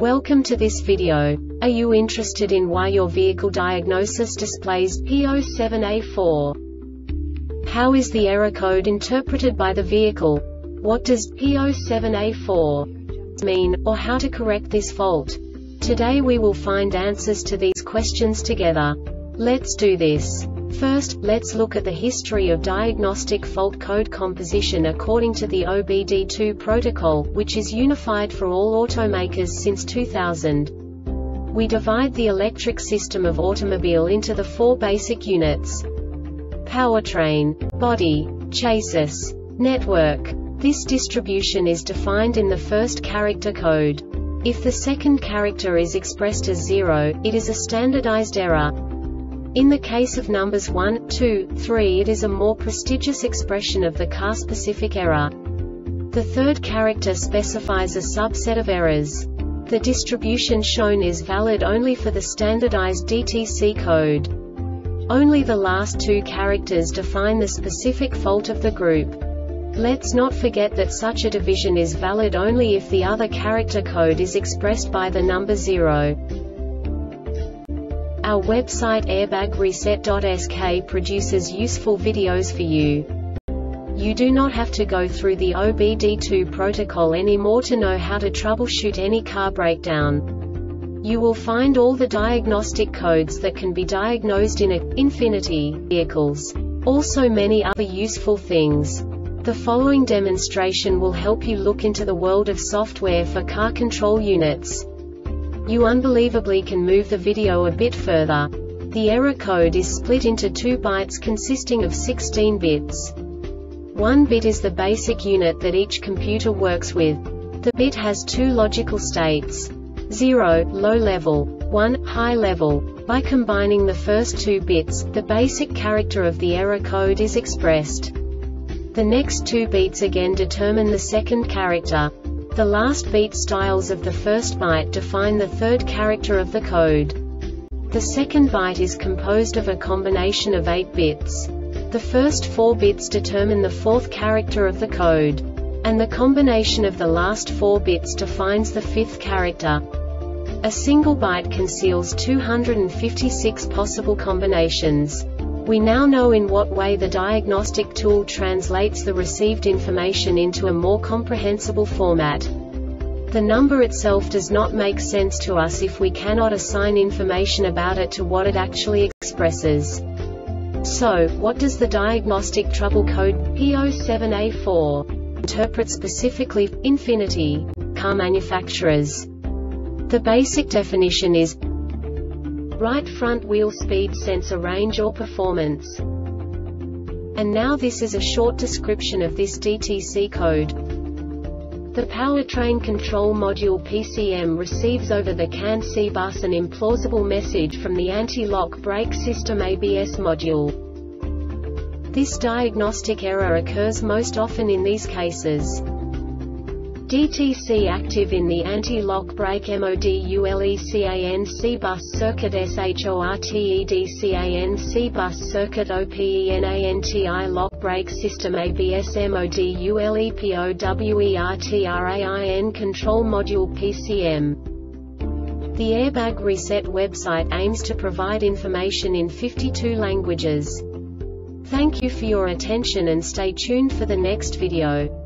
Welcome to this video. Are you interested in why your vehicle diagnosis displays P07A4? How is the error code interpreted by the vehicle? What does P07A4 mean, or how to correct this fault? Today we will find answers to these questions together. Let's do this. First, let's look at the history of diagnostic fault code composition according to the OBD2 protocol, which is unified for all automakers since 2000. We divide the electric system of automobile into the four basic units: powertrain, body, chassis, network. This distribution is defined in the first character code. If the second character is expressed as 0, it is a standardized error. In the case of numbers 1, 2, 3, it is a more prestigious expression of the car-specific error. The third character specifies a subset of errors. The distribution shown is valid only for the standardized DTC code. Only the last two characters define the specific fault of the group. Let's not forget that such a division is valid only if the other character code is expressed by the number 0. Our website airbagreset.sk produces useful videos for you. You do not have to go through the OBD2 protocol anymore to know how to troubleshoot any car breakdown. You will find all the diagnostic codes that can be diagnosed in Infiniti vehicles. Also many other useful things. The following demonstration will help you look into the world of software for car control units. You unbelievably can move the video a bit further. The error code is split into 2 bytes consisting of 16 bits. 1 bit is the basic unit that each computer works with. The bit has 2 logical states: 0, low level, 1, high level. By combining the first 2 bits, the basic character of the error code is expressed. The next 2 beats again determine the second character. The last beat styles of the first byte define the third character of the code. The second byte is composed of a combination of 8 bits. The first 4 bits determine the fourth character of the code. And the combination of the last 4 bits defines the fifth character. A single byte conceals 256 possible combinations. We now know in what way the diagnostic tool translates the received information into a more comprehensible format. The number itself does not make sense to us if we cannot assign information about it to what it actually expresses. So, what does the diagnostic trouble code P07A4 interpret specifically for Infiniti car manufacturers? The basic definition is right front wheel speed sensor range or performance. And now this is a short description of this DTC code. The powertrain control module PCM receives over the CAN C bus an implausible message from the anti-lock brake system ABS module. This diagnostic error occurs most often in these cases: DTC active in the anti-lock brake MODULECAN C bus circuit SHORTEDCAN C bus circuit OPENANTI lock brake system ABS MODULEPOWERTRAIN control module PCM. The Airbag Reset website aims to provide information in 52 languages. Thank you for your attention and stay tuned for the next video.